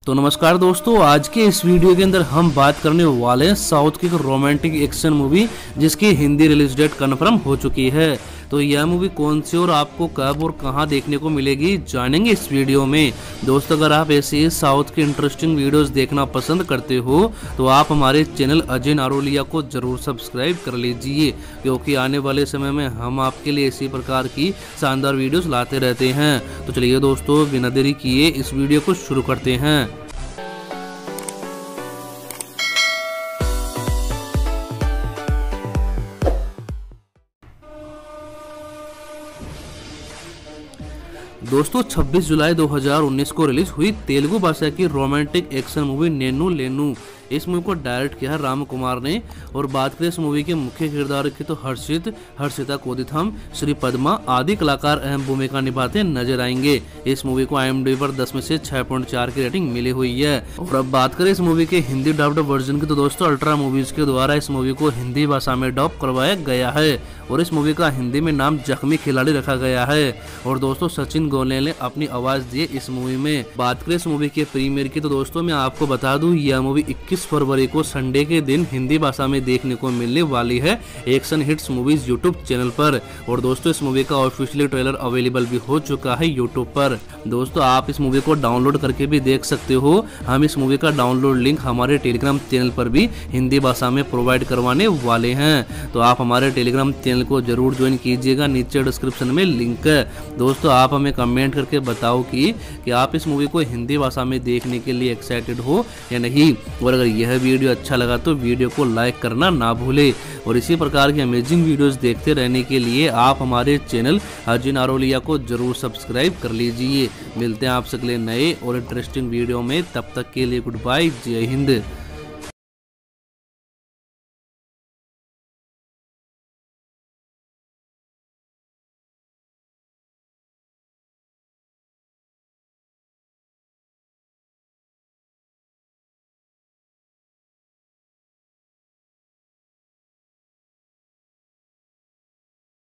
तो नमस्कार दोस्तों, आज के इस वीडियो के अंदर हम बात करने वाले हैं साउथ की एक रोमांटिक एक्शन मूवी जिसकी हिंदी रिलीज डेट कन्फर्म हो चुकी है। तो यह मूवी कौन सी और आपको कब और कहां देखने को मिलेगी जानेंगे इस वीडियो में। दोस्तों, अगर आप ऐसे साउथ की इंटरेस्टिंग वीडियोस देखना पसंद करते हो तो आप हमारे चैनल अजय नारोलिया को जरूर सब्सक्राइब कर लीजिए, क्योंकि आने वाले समय में हम आपके लिए इसी प्रकार की शानदार वीडियोस लाते रहते हैं। तो चलिए दोस्तों, बिना देरी किए इस वीडियो को शुरू करते हैं। दोस्तों, 26 जुलाई 2019 को रिलीज हुई तेलुगु भाषा की romantic action movie Nenu Lenu, इस मूवी को डायरेक्ट किया राम कुमार ने। और बात करें इस मूवी के मुख्य किरदार की तो हर्षिता कोदिथम, श्री पद्मा आदि कलाकार अहम भूमिका निभाते नजर आएंगे। इस मूवी को IMDb पर 10 में से 6.4 की रेटिंग मिली हुई है। और अब बात करें इस मूवी के हिंदी डब्ड वर्जन की तो दोस्तों अल्ट्रा मूवीज के द्वारा इस मूवी को हिंदी भाषा में डब करवाया गया है और इस मूवी का हिंदी में नाम जख्मी खिलाड़ी रखा गया है। और दोस्तों सचिन गोयल ने अपनी आवाज दी इस मूवी में। बात करें इस मूवी के प्रीमियर की तो दोस्तों मैं आपको बता दूं, यह मूवी 21 फरवरी को संडे के दिन हिंदी भाषा में देखने को मिलने वाली है action hits movies YouTube channel पर। और दोस्तों इस मूवी का ऑफिशियली ट्रेलर अवेलेबल भी हो चुका है यूट्यूब पर। दोस्तों आप इस मूवी को डाउनलोड करके भी देख सकते हो। हम इस मूवी का डाउनलोड लिंक हमारे टेलीग्राम चैनल पर भी हिंदी भाषा में प्रोवाइड करवाने वाले हैं, तो आप हमारे टेलीग्राम चैनल को जरूर ज्वाइन कीजिएगा, नीचे डिस्क्रिप्शन में लिंक है। दोस्तों आप हमें कमेंट करके बताओ कि आप इस मूवी को हिंदी भाषा में देखने के लिए एक्साइटेड हो या नहीं। और अगर यह वीडियो अच्छा लगा तो वीडियो को लाइक करना ना भूले। और इसी प्रकार की अमेजिंग वीडियोस देखते रहने के लिए आप हमारे चैनल अजय नारोलिया को जरूर सब्सक्राइब कर लीजिए। मिलते हैं आपसे अगले नए और इंटरेस्टिंग वीडियो में, तब तक के लिए गुड बाय, जय हिंद।